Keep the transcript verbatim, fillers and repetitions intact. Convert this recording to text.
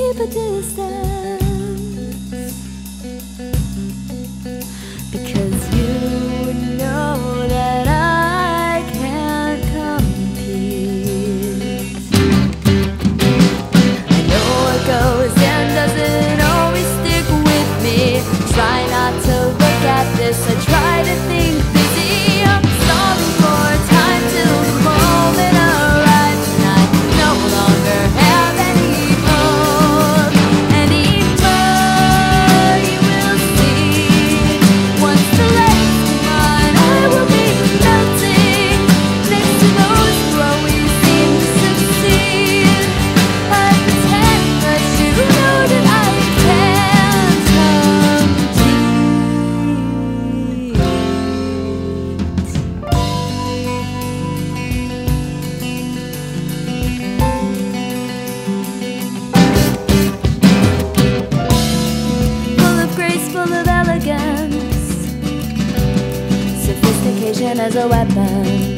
keep a distance, because you know that I can't compete. I know what goes in doesn't always stick with me. Try not to look at this, I try to think busy. I'm stalling for time till the moment arrives, and I no longer have any hope anymore. You will see, once the light's gone, I will be melting next to those who always seem to succeed. I pretend that you know that I can't as a weapon.